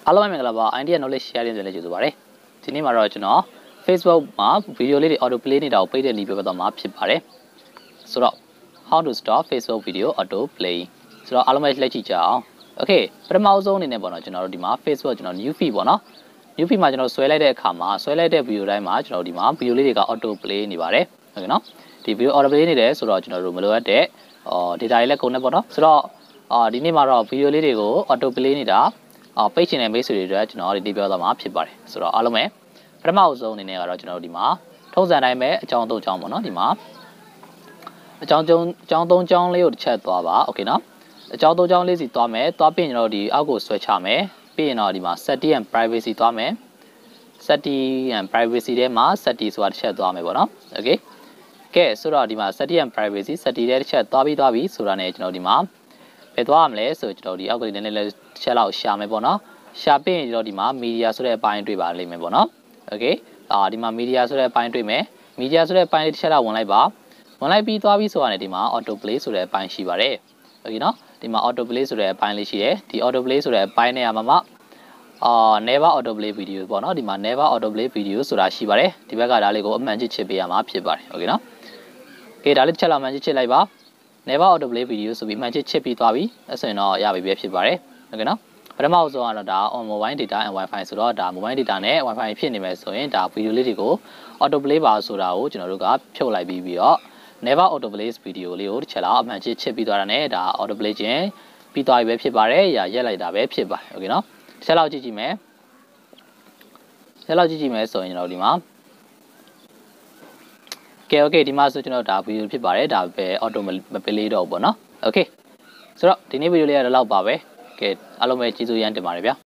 Hello မင်္ဂလာပါ idea knowledge sharing ဆိုလည်းကျေးဇူးပါတယ်ဒီနေ့မှာတော့ကျွန်တော် Facebook မှာ video လေးတွေ auto play နေတာကိုပိတ်တဲ့နည်းပြတော့မှာဖြစ်ပါတယ်ဆိုတော့ how to stop Facebook video auto play ဆိုတော့အားလုံးပဲလက်ကြည့်ကြအောင် okay ပထမဆုံးအနေနဲ့ပေါ့နော်ကျွန်တော်တို့ဒီမှာ Facebook ကျွန်တော် new feed ပေါ့နော် new feed မှာကျွန်တော်ဆွဲလိုက်တဲ့အခါမှာဆွဲလိုက်တဲ့ video တိုင်းမှာကျွန်တော်ဒီမှာ video လေးတွေက auto play နေပါတယ်ဟုတ်ကဲ့နော်ဒီ video auto play နေတယ်ဆိုတော့ကျွန်တော်တို့မလိုအပ်တဲ့ data တွေလည်းကုန်နေပေါ့နော်ဆိုတော့ဒီနေ့မှာတော့ video လေးတွေကို auto play နေတာပိတ်ချင်တဲ့မိတ်ဆွေတွေအတွက်ကျွန်တော်ဒီပြောသွားမှာဖြစ်ပါတယ်ဆိုတော့အားလုံးပဲပထမအဆုံးအနေနဲ့ကတော့ကျွန်တော်တို့ဒီမှာထုံးစံတိုင်းပဲအကြောင်းသုံးကြောင်းပေါ့နော်ဒီမှာအကြောင်းသုံးကြောင်းလေးကိုတစ်ချက်သွားပါโอเคနော်အကြောင်းသုံးကြောင်းလေးစီသွားမယ်သွားပြီးရင်တော့ဒီအောက်ကိုဆွဲချမယ်ပြီးရင်တော့ဒီမှာ setting and privacy သွားမယ် setting and privacy ထဲမှာ setting ဆိုတာတစ်ချက်သွားမယ်ပေါ့နော်โอเคကဲဆိုတော့ဒီမှာ setting and privacy setting ထဲတစ်ချက်သွားပြီးဆိုတာနဲ့ကျွန်တော်ဒီမှာဘယ်သွားရမလဲဆိုကျွန်တော်ဒီအောက်ကလေးနည်းနည်းလေးတစ်ချက်လောက်ရှာမယ်ပေါ့နော်ရှာပြီးရင်ကျွန်တော်ဒီမှာ media ဆိုတဲ့အပိုင်းတွေ့ပါလိမ့်မယ်ပေါ့နော်โอเคဒီမှာ media ဆိုတဲ့အပိုင်းတွေ့မယ် media ဆိုတဲ့အပိုင်းလေးတစ်ချက်လောက်ဝင်လိုက်ပါဝင်လိုက်ပြီးသွားပြီးဆိုတာနဲ့ဒီမှာ auto play ဆိုတဲ့အပိုင်းရှိပါတယ်โอเคနော်ဒီမှာ auto play ဆိုတဲ့အပိုင်းလေးရှိတယ်ဒီ auto play ဆိုတဲ့အပိုင်းနဲ့မှာnever auto play video ပေါ့နော်ဒီမှာ never auto play video ဆိုတာရှိပါတယ်ဒီဘက်ကဒါလေးကိုအမှန်ချစ်ပေးရမှာဖြစ်ပါတယ်โอเคနော်ကဲဒါလေးတစ်ချက်လောက်အမှန်ချစ်လိုက်ပါnever auto play video ဆိုပြီးအမှန်ချစ်ပြီးသွားပြီအဲ့ဆိုရင်တော့ရပြီပဲဖြစ်ပါတယ်โอเคနော်ပထမဆုံးကတော့ဒါ on mobile data and wifi ဆိုတော့ဒါ mobile data နဲ့ wifi ဖြစ်နေမယ်ဆိုရင်ဒါ video လေးတွေကို auto play ပါဆိုတာကိုကျွန်တော်တို့ကဖြုတ်လိုက်ပြီးတော့ never auto play video လေးကိုတစ်ချက်လောက်အမှန်ချစ်ပြီးသွားတာနဲ့ဒါ auto play ခြင်းပြီးသွားပြီပဲဖြစ်ပါတယ်ရက်လိုက်တာပဲဖြစ်ပါတယ်โอเคနော်တစ်ချက်လောက်ကြည့်မယ်တစ်ချက်လောက်ကြည့်မယ်ဆိုရင်ကျွန်တော်ဒီမှာโอเคဒီမှာဆိုကျွန်တော်ဒါ video ဖြစ်ပါတယ်ဒါပဲ auto မပေးလေးတော့ဘူးပေါ့နော်โอเคဆိုတော့ဒီနေ့ video လေးကတော့လောက်ပါပဲကဲအားလုံးပဲကျေးဇူးရမ်းတင်ပါတယ်ဗျာ